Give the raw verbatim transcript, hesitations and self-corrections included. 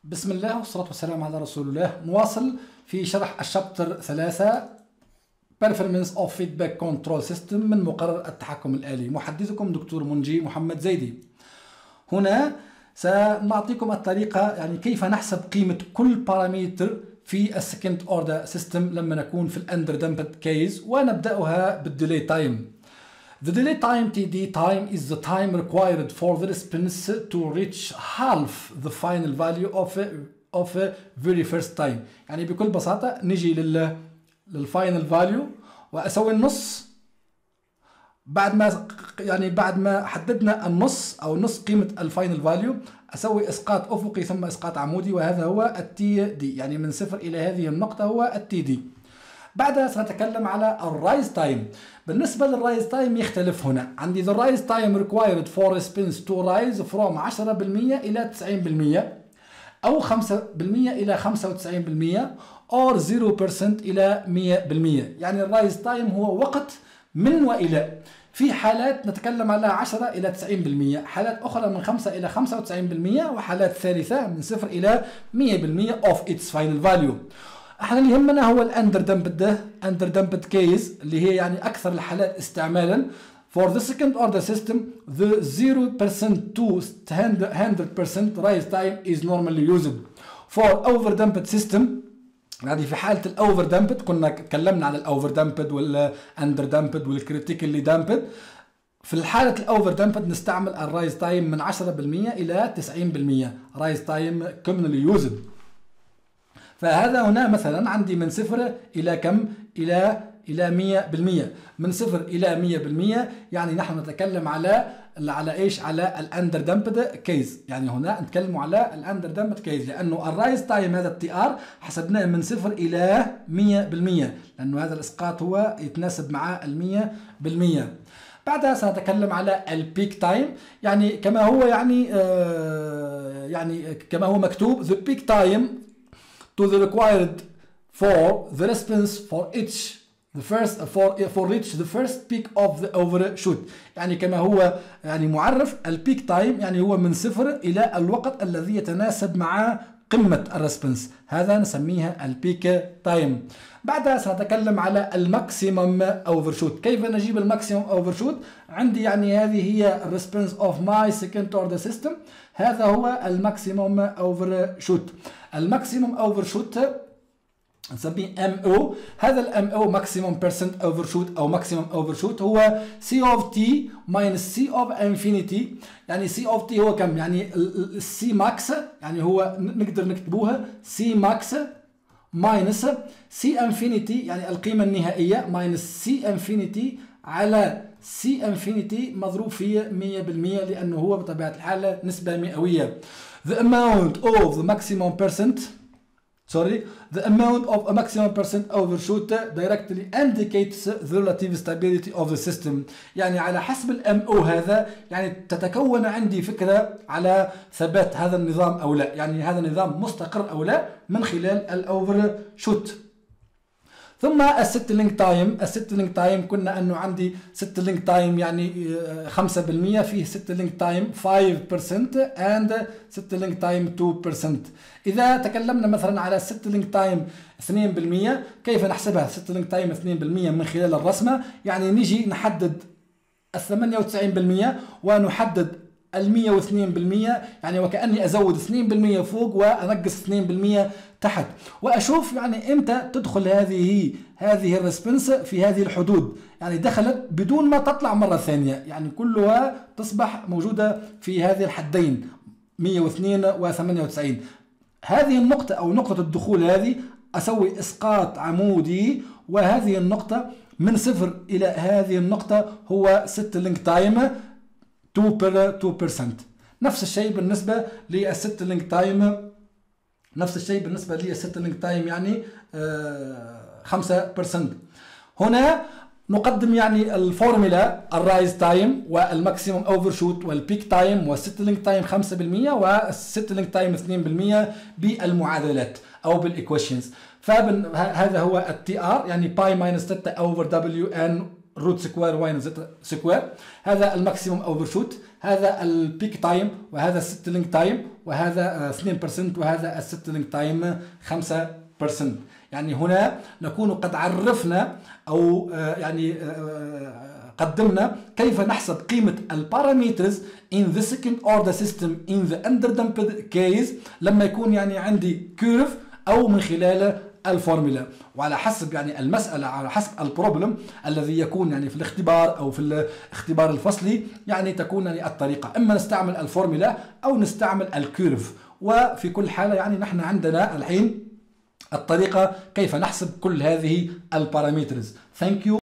بسم الله والصلاة والسلام على رسول الله. نواصل في شرح الشابتر ثلاثة Performance of Feedback Control System من مقرر التحكم الآلي. محدثكم دكتور منجي محمد زيدي. هنا سنعطيكم الطريقة يعني كيف نحسب قيمة كل بارامتر في السكند اوردر سيستم لما نكون في الاندر دامبد كيس، ونبدأها بالديلي تايم. The delay time T D time is the time required for the response to reach half the final value of a, of a very first time. يعني بكل بساطة نجي لل للفاينل فاليو وأسوي النص بعد ما يعني بعد ما حددنا النص أو نص قيمة الفاينل فاليو، أسوي إسقاط أفقي ثم إسقاط عمودي، وهذا هو التي دي، يعني من صفر إلى هذه النقطة هو التي دي. بعدها سنتكلم على الرايز تايم. بالنسبة للرايز تايم يختلف هنا، عندي the rise time required for response to rise from عشرة بالمئة إلى تسعين بالمئة أو خمسة بالمئة إلى خمسة وتسعين بالمئة or zero percent إلى مئة بالمئة. يعني الرايز تايم هو وقت من وإلى. في حالات نتكلم على عشرة إلى تسعين بالمئة، حالات أخرى من خمسة إلى خمسة وتسعين بالمئة، وحالات ثالثة من صفر إلى مئة بالمئة of its final value. احنا اللي يهمنا هو الاندر دامبد ده اندر دامبد كيس اللي هي يعني اكثر الحالات استعمالا. For the second order system the zero percent to one hundred percent rise time is normally used. For over damped system يعني في حالة الاوفر دامبد كنا تكلمنا عن الاوفر دامبد والاندر دامبد والكريتيكالي دامبد. في الحالة الاوفر دامبد نستعمل الرايز تايم من عشرة بالمئة الى تسعين بالمئة رايز تايم commonly used. فهذا هنا مثلا عندي من صفر إلى كم؟ إلى إلى مئة بالمئة. من صفر إلى مئة بالمئة يعني نحن نتكلم على على إيش؟ على الأندر دامبد كيس. يعني هنا نتكلم على الأندر دامبد كيس لأنه الرايز تايم هذا التي آر حسبناه من صفر إلى مئة بالمئة، لأنه هذا الإسقاط هو يتناسب مع المئة بالمئة. بعدها سنتكلم على البيك تايم، يعني كما هو يعني آه يعني كما هو مكتوب the peak time to the required for the response for each the first for for reach the first peak of the overshoot. يعني كما هو يعني معرف البيك تايم يعني هو من صفر إلى الوقت الذي يتناسب مع قمة الريسبونس، هذا نسميها البيك تايم. بعدها سنتكلم على الماكسيمم اوفرشوت. كيف نجيب الماكسيمم اوفرشوت؟ عندي يعني هذه هي الريسبونس اوف ماي سكند اوردر سيستم، هذا هو الماكسيمم اوفرشوت. الماكسيمم اوفرشوت نسميه ام او. هذا الام او ماكسيمم بيرسنت اوفرشوت او ماكسيمم اوفرشوت هو سي اوف تي ماينس سي اوف انفينيتي. يعني سي اوف تي هو كم؟ يعني السي ماكس، يعني هو نقدر نكتبوها سي ماكس ماينس سي انفينيتي يعني القيمة النهائية ماينس سي انفينيتي على سي انفينيتي مضروب في مئة بالمئة، لأنه هو بطبيعة الحال نسبة مئوية. The amount of the maximum percent sorry the amount of a maximum percent overshoot directly indicates the relative stability of the system. يعني على حسب الام او هذا يعني تتكون عندي فكرة على ثبات هذا النظام او لا، يعني هذا النظام مستقر او لا من خلال الاوفرشوت. ثم السيتلينج تايم. السيتلينج تايم كنا انه عندي سيتلينج تايم يعني خمسة بالمئة، فيه سيتلينج تايم خمسة بالمئة اند سيتلينج تايم اثنين بالمئة. اذا تكلمنا مثلا على سيتلينج تايم اثنين بالمئة، كيف نحسبها سيتلينج تايم اثنين بالمئة من خلال الرسمه؟ يعني نجي نحدد ال ثمانية وتسعين بالمئة ونحدد ال مئة واثنين بالمئة، يعني وكأني أزود اثنين بالمئة فوق وأنقص اثنين بالمئة تحت، وأشوف يعني إمتى تدخل هذه هذه الريسبونس في هذه الحدود، يعني دخلت بدون ما تطلع مرة ثانية، يعني كلها تصبح موجودة في هذه الحدين مئة واثنين و ثمانية وتسعين. هذه النقطة أو نقطة الدخول هذه أسوي إسقاط عمودي، وهذه النقطة من صفر إلى هذه النقطة هو سيتلينج تايم اثنين بالمئة. نفس الشيء بالنسبة للسيتلينج تايم نفس الشيء بالنسبة للسيتلينج تايم يعني خمسة بالمئة. هنا نقدم يعني الفورمولا الرايز تايم والماكسيموم اوفرشوت والبيك تايم والسيتلينج تايم خمسة بالمئة والسيتلينج تايم اثنين بالمئة بالمعادلات او بالايكويشنز. فهذا هو التي ار يعني باي ماينس ستة اوفر دبليو ان روت سكوير واين زد سكوير. هذا الماكسيموم اوفر شوت، هذا البيك تايم، وهذا السيتلينج تايم، وهذا اثنين بالمئة، وهذا السيتلينج تايم خمسة بالمئة. يعني هنا نكون قد عرفنا او يعني قدمنا كيف نحسب قيمة البارامترز in the second order system in the underdamped case لما يكون يعني عندي كيرف او من خلال الفورمولا، وعلى حسب يعني المسألة، على حسب البروبلم الذي يكون يعني في الاختبار او في الاختبار الفصلي، يعني تكون يعني الطريقة اما نستعمل الفورمولا او نستعمل الكيرف. وفي كل حالة يعني نحن عندنا الحين الطريقة كيف نحسب كل هذه البارامترز. Thank you.